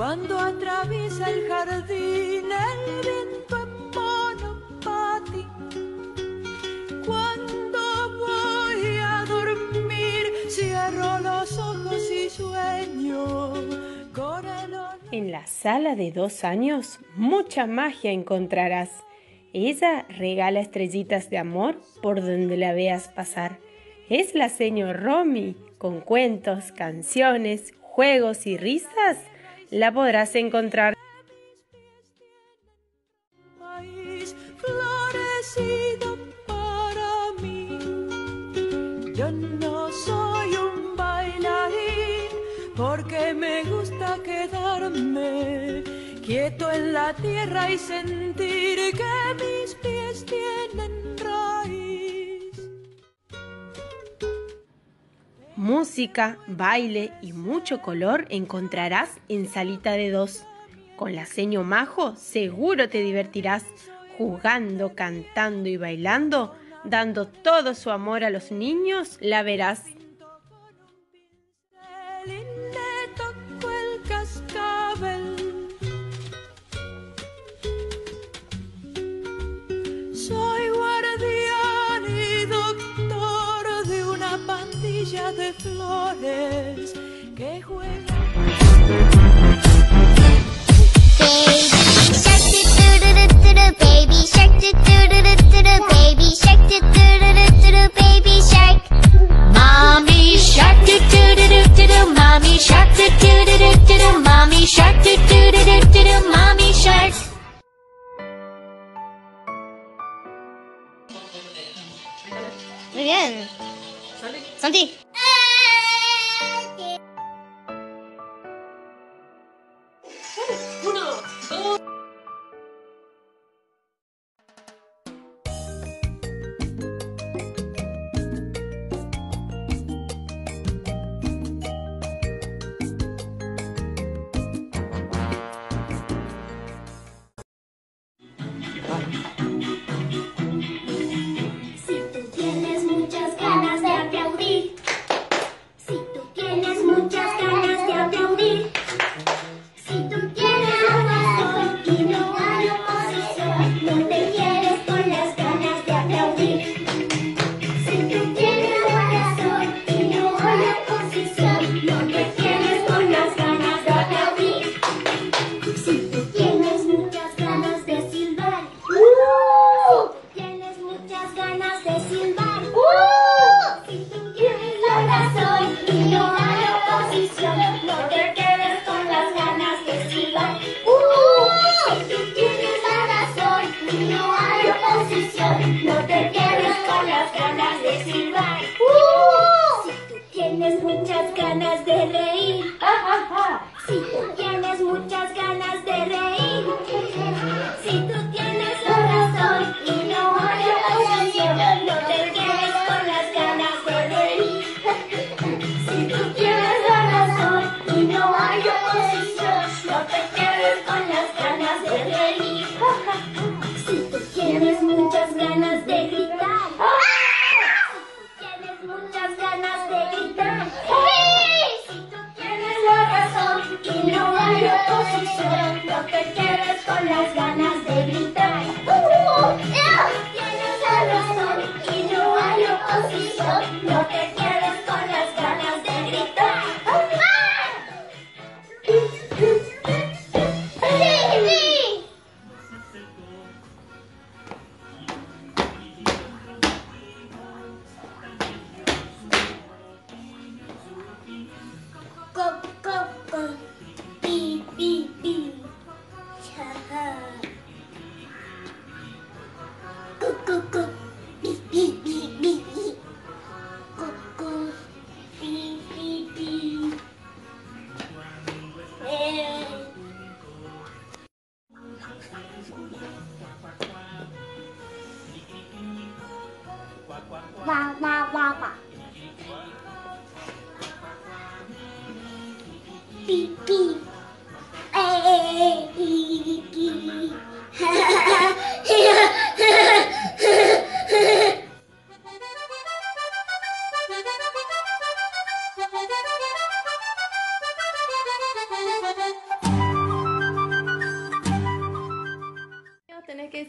Cuando atraviesa el jardín el viento en monopatín. Cuando voy a dormir cierro los ojos y sueño con el olor. En la sala de 2 años mucha magia encontrarás. Ella regala estrellitas de amor por donde la veas pasar. Es la señor Romy, con cuentos, canciones, juegos y risas. La podrás encontrar. País florecido para mí. Yo no soy un bailarín porque me gusta quedarme quieto en la tierra y sentir que mis pies tienen raíz. Música, baile y mucho color encontrarás en Salita de 2. Con la seño Majo seguro te divertirás, jugando, cantando y bailando, dando todo su amor a los niños, la verás. Le tocó el cascabel. Soy guardián y doctor de una pandilla de flores que juega. Baby shark, do-do-do-do-do, baby shark, do-do-do-do-do, baby shark. Mommy shark, do-do-do-do-do, mommy shark, do-do-do-do-do, mommy shark, do-do-do-do-do, mommy shark. Muy bien. Santi.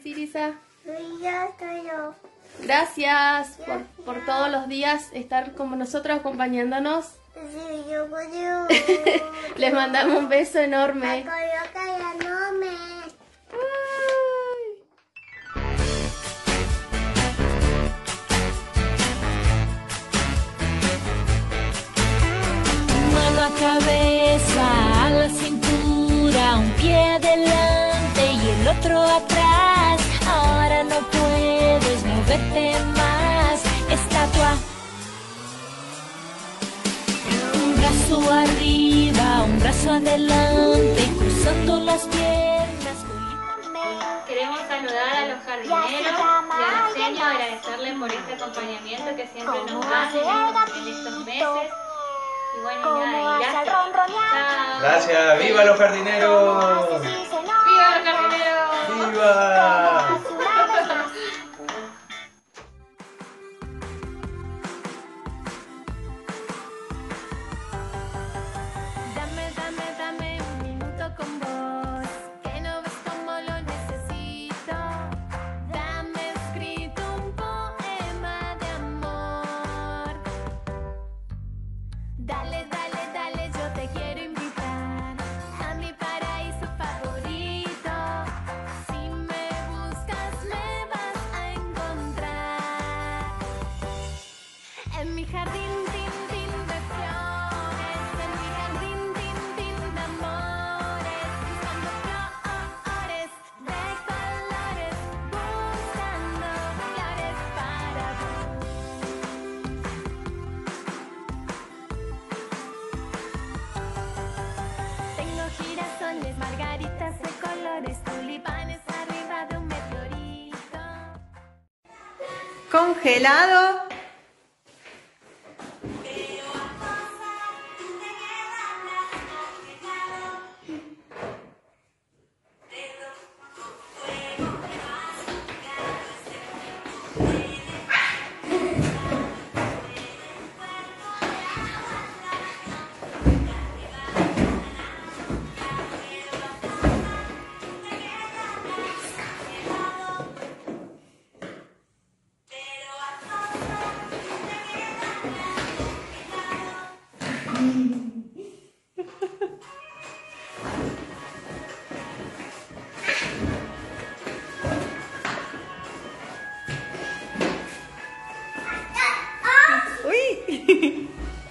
decir, Isa? Ya estoy yo. Gracias por todos los días estar como nosotros acompañándonos. Sí, yo puedo. Les mandamos un beso enorme. Mano a cabeza, a la cintura, un pie delante y el otro atrás. Ahora no puedes moverte más. Estatua. Un brazo arriba, un brazo adelante, cruzando las piernas. Queremos saludar a los jardineros y a la señora, agradecerles por este acompañamiento que siempre nos dan en estos meses. Y bueno, nada, gracias. Chao. Gracias, ¡viva los jardineros! ¡Viva los jardineros! ¡Viva! Dame un minuto con vos, que no ves cómo lo necesito. Dame escrito un poema de amor. Dale, yo te quiero invitar a mi paraíso favorito. Si me buscas me vas a encontrar. En mi jardín, tin de flores, en mi jardín, tin de amores, buscando flores de colores, buscando flores para vos. Tengo girasoles, margaritas de colores, tulipanes arriba de un meteorito. Congelado. Uy.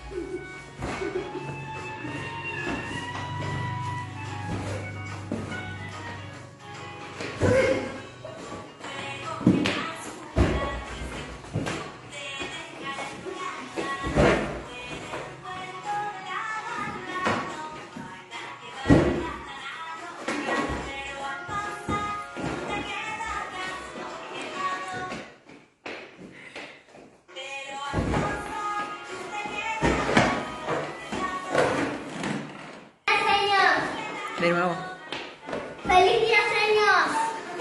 De nuevo. ¡Feliz día, señor!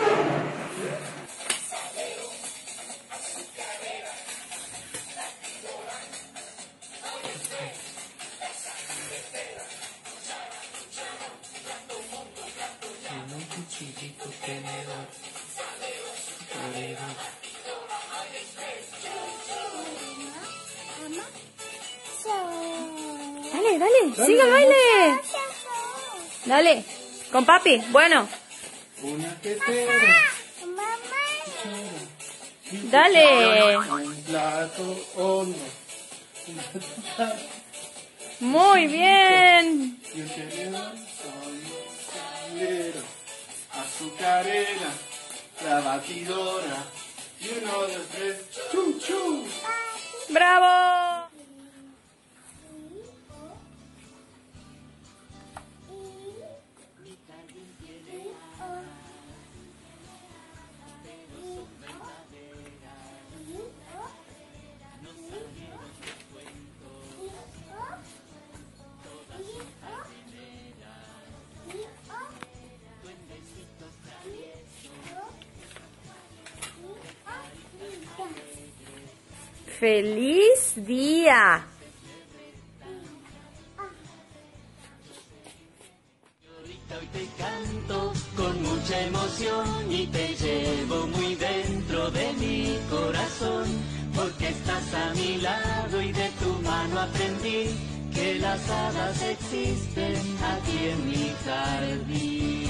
Dale, sigue el baile. Dale, con papi, bueno. Una tetera. Dale. Un plato hondo. Muy bien. Y un tenedor, salero, azucarera, la batidora. Y 1, 2, 3, chu, chu. Bravo. ¡Feliz día! Hoy te canto con mucha emoción y te llevo las hadas existen aquí en mi jardín.